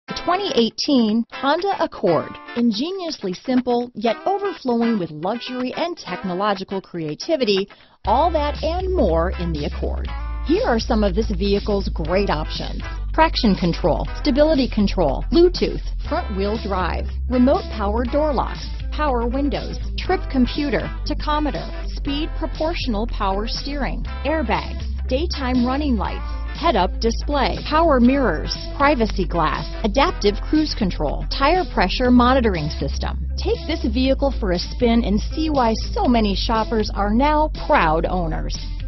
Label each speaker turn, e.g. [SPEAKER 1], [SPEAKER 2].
[SPEAKER 1] The 2018 Honda Accord. Ingeniously simple, yet overflowing with luxury and technological creativity, all that and more in the Accord. Here are some of this vehicle's great options: traction control, stability control, Bluetooth, front wheel drive, remote power door locks, power windows, trip computer, tachometer, speed proportional power steering, airbags, daytime running lights, head-up display, power mirrors, privacy glass, adaptive cruise control, tire pressure monitoring system. Take this vehicle for a spin and see why so many shoppers are now proud owners.